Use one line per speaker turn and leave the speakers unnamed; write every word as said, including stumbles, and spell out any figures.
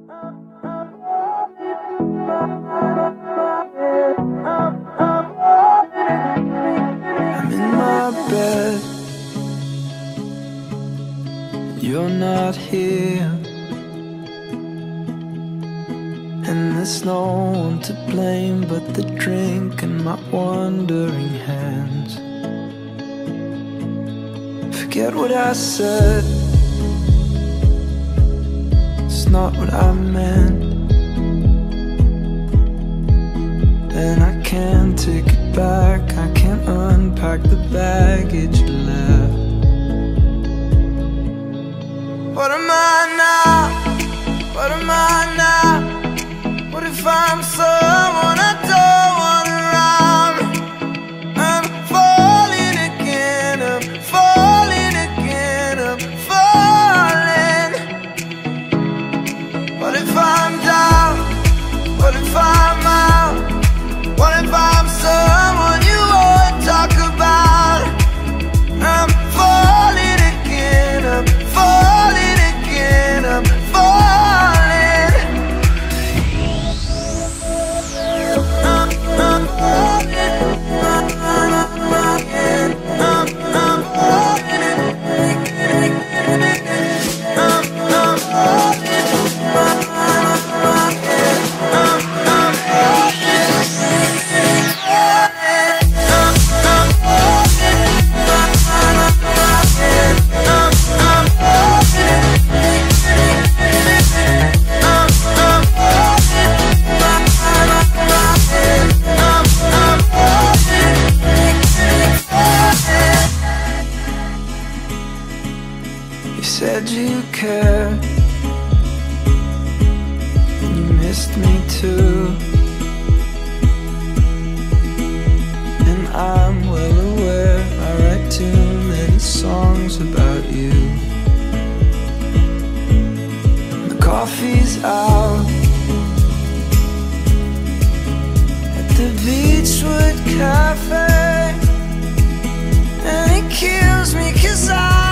I'm in my bed, you're not here, and there's no one to blame but the drink and my wandering hands. Forget what I said, it's not what I meant, and I can't take it back. I can't unpack the baggage you left. What am I now? What am I now? What if I'm someone I don't want around? I'm falling again, I'm falling again, I'm falling. What if I'm down? What if I'm out? What if I'm someone you won't talk about? I'm falling again, I'm falling again, I'm falling. I'm, I'm falling, I'm, I'm, I'm, I'm, I'm falling again. I'm, I'm falling, I'm, I'm, I'm You said you cared, and you missed me too, and I'm well aware I write too many songs about you. The coffee's out at the Beachwood Cafe, and it kills me 'cause I